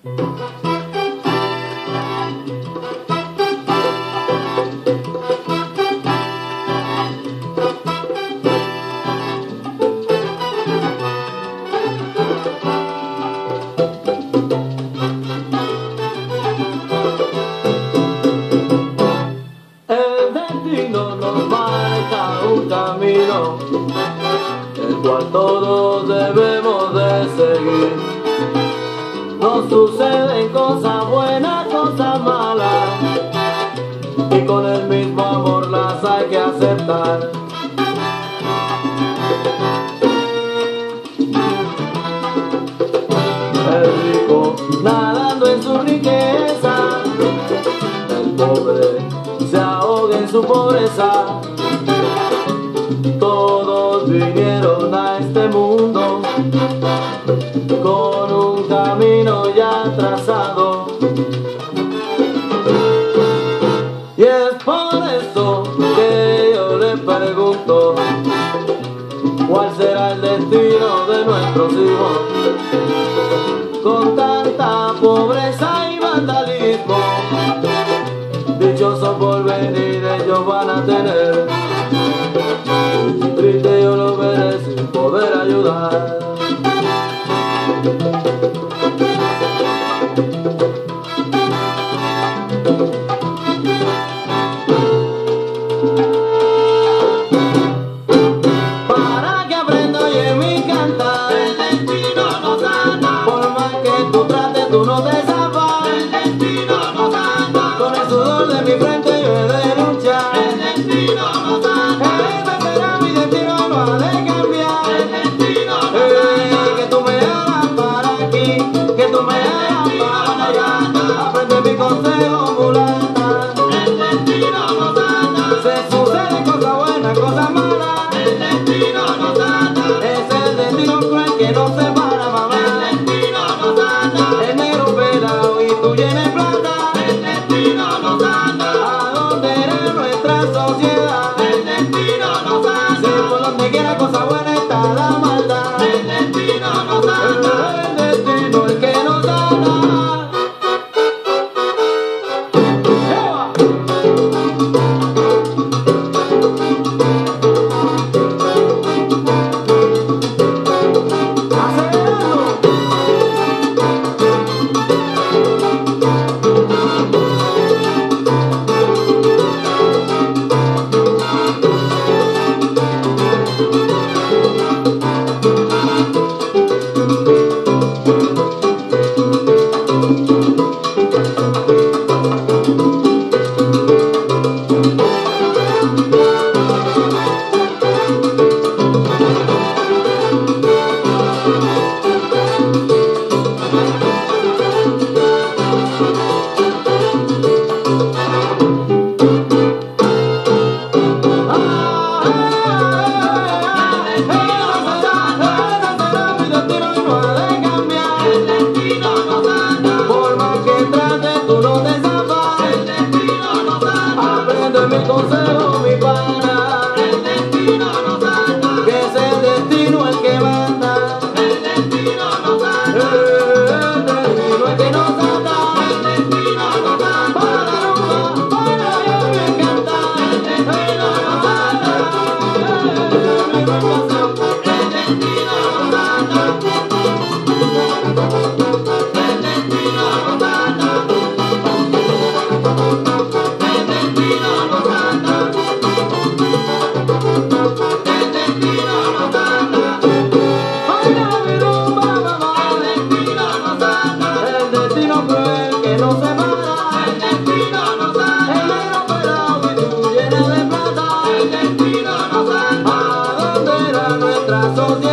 El destino nos marca un camino, el cual todos debemos de seguir. Nos suceden cosas buenas, cosas malas, y con el mismo amor las hay que aceptar. El rico nadando en su riqueza, el pobre se ahoga en su pobreza. Todos vinieron a este mundo con un camino ya trazado, y es por eso que yo le pregunto, ¿cuál será el destino de nuestros hijos? Con tanta pobreza y vandalismo, dichoso porvenir ellos van a tener. Triste yo lo veré sin poder ayudar. Para que aprenda oye mi cantar, el destino nos ata. Por más que tú trates, tú no te zafas. El destino nos ata. Con el sudor de mi frente yo he de luchar. El destino nos ata. Ese será mi destino, no ha de cambiar. El destino nos ata. Que tú me hagas para aquí, que tú me hagas para allá. Aprende mi consejo, mulata. El destino nos ata. Se suceden cosas buenas, cosas malas. El destino nos ata. Es el destino cruel que nos separa, mamá. El destino nos ata. El negro pelado y tú llenes plata. El destino nos ata. ¿A dónde era nuestra sociedad? El destino nos ata. Si por donde quiera cosa buena está la maldad. El destino nos ata. El destino el que nos ata. ¡Eva! Mi consejo, mi pana, el destino nos ata. Que es el destino el que manda. El destino nos ata. El destino el que nos ata. El destino nos ata. Para rumba, para yo me encanta. El destino nos ata. Mi buen paseo. El destino nos ata. El destino nos ata. So